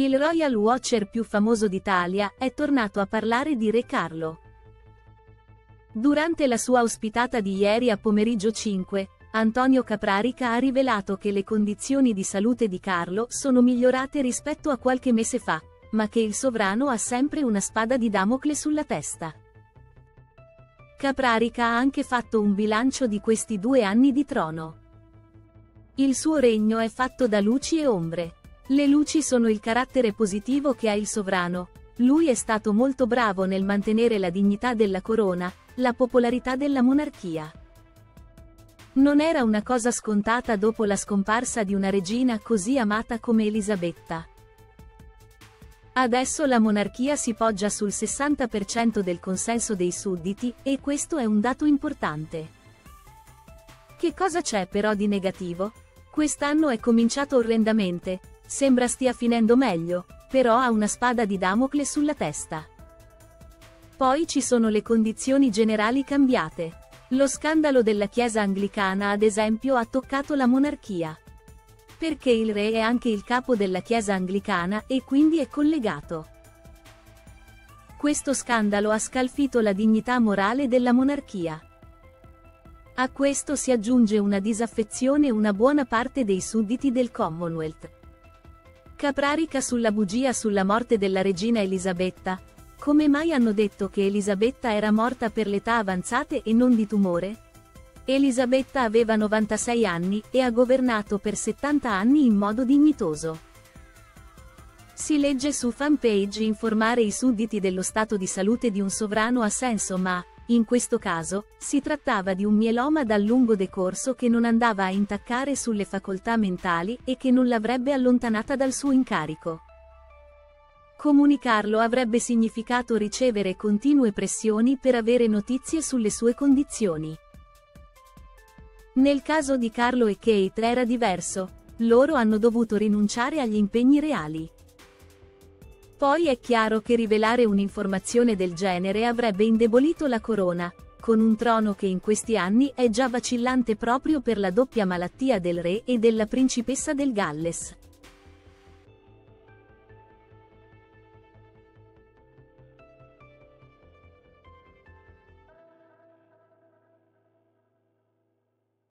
Il Royal Watcher più famoso d'Italia è tornato a parlare di Re Carlo. Durante la sua ospitata di ieri a pomeriggio 5, Antonio Caprarica ha rivelato che le condizioni di salute di Carlo sono migliorate rispetto a qualche mese fa, ma che il sovrano ha sempre una spada di Damocle sulla testa. Caprarica ha anche fatto un bilancio di questi 2 anni di trono. Il suo regno è fatto da luci e ombre. Le luci sono il carattere positivo che ha il sovrano. Lui è stato molto bravo nel mantenere la dignità della corona, la popolarità della monarchia. Non era una cosa scontata dopo la scomparsa di una regina così amata come Elisabetta. Adesso la monarchia si poggia sul 60% del consenso dei sudditi, e questo è un dato importante. Che cosa c'è però di negativo? Quest'anno è cominciato orrendamente, sembra stia finendo meglio, però ha una spada di Damocle sulla testa. Poi ci sono le condizioni generali cambiate. Lo scandalo della Chiesa anglicana ad esempio ha toccato la monarchia. Perché il re è anche il capo della Chiesa anglicana e quindi è collegato. Questo scandalo ha scalfito la dignità morale della monarchia. A questo si aggiunge una disaffezione una buona parte dei sudditi del Commonwealth. Caprarica sulla bugia sulla morte della regina Elisabetta. Come mai hanno detto che Elisabetta era morta per l'età avanzate e non di tumore? Elisabetta aveva 96 anni, e ha governato per 70 anni in modo dignitoso. Si legge su fanpage informare i sudditi dello stato di salute di un sovrano ha senso ma, in questo caso, si trattava di un mieloma dal lungo decorso che non andava a intaccare sulle facoltà mentali e che non l'avrebbe allontanata dal suo incarico. Comunicarlo avrebbe significato ricevere continue pressioni per avere notizie sulle sue condizioni. Nel caso di Carlo e Kate era diverso, loro hanno dovuto rinunciare agli impegni reali. Poi è chiaro che rivelare un'informazione del genere avrebbe indebolito la corona, con un trono che in questi anni è già vacillante proprio per la doppia malattia del re e della principessa del Galles.